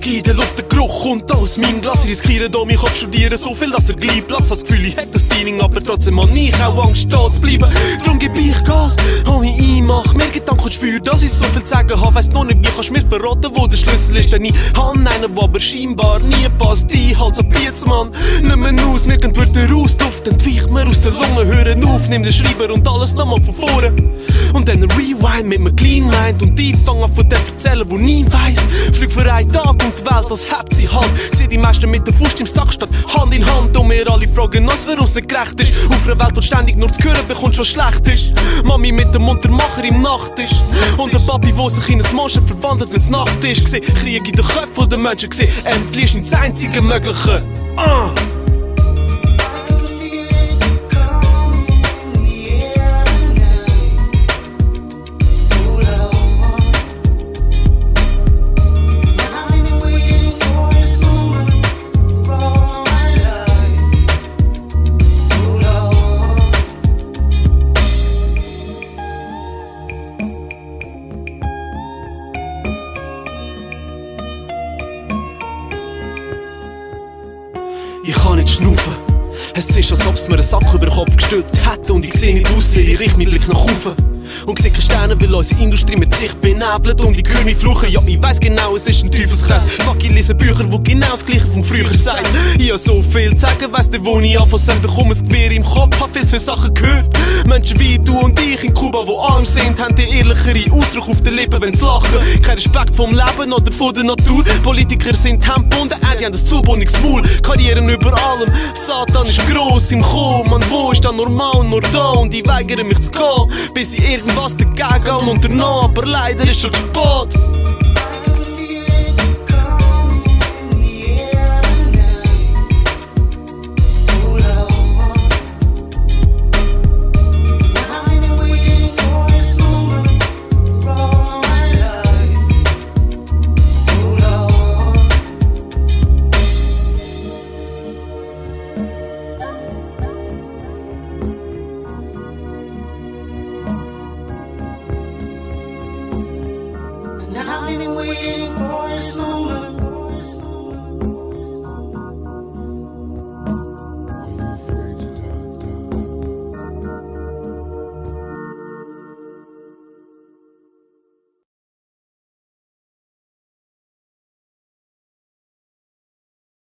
in der Luft, der Geruch kommt aus meinem Glas. Ich riskiere da meinen Kopf, studieren so viel, dass er gleich Platz hat. Das Gefühl, ich hätte das Feeling, aber trotzdem habe ich auch Angst, stehen zu bleiben. Darum gebe ich Gas, hab mich einmacht, mir Gedanken und spüre, dass ich so viel zu sagen habe. Weiss noch nicht, wie kannst du mir verraten, wo der Schlüssel ist, denn ich habe einen, der aber scheinbar nie passt. Ich halt so Piezmann, nicht mehr aus, mir geht wieder raus, Duft entweicht mir aus den Lungen, hören auf, nimm den Schreiber und alles nochmal von vorne. Und dann Rewind mit mir Clean Mind und ich fange an von dem erzählen, wo nie weiss. Flüg für einen Tag und die Welt, das hebt sie halt. Seh die meisten mit der Faust im Sack statt Hand in Hand und wir alle fragen, was für uns nicht gerecht ist. Auf einer Welt, wo ständig nur zu hören bekommst, was schlecht ist. Mami mit dem Untermacher im Nachttisch und der Papi, der sich in ein Monster verwandelt, wenn's Nacht ist. Geseh Krieg in den Köpfen der Menschen, geseh endlich ist das einzige Mögliche. Ich kann nicht schnaufen. Es ist, als ob es mir einen Sack über den Kopf gestülpt hätte und ich sehe nicht raus, ich richte meinen Blick nach oben. Und sehe keine Sterne, weil unsere Industrie mit sich benebelt und ich höre mich fluchen. Ja, ich weiss genau, es ist ein Teufelskreis. Fuck, ich lese Bücher, wo genau das Gleiche vom früher sagt. Ich habe so viel zu sagen, weiss du, wo ich anfange, bekomme ein Gewehr im Kopf, hab viel zu viele Sachen gehört. Menschen wie du und ich in Kuba, die arm sind, haben den ehrlicheren Ausdruck auf den Lippen, wenn sie lachen. Kein Respekt vom Leben oder von der Natur. Politiker sind hemdbunden, die haben das zubundiges Maul. Karrieren über allem, Satan ist gross im Kommen. Man, wo ist dann normal nur da und ich weigere mich zu gehen, bis ich irgendwas dagegen unternommen, aber leider ist schon zu spät.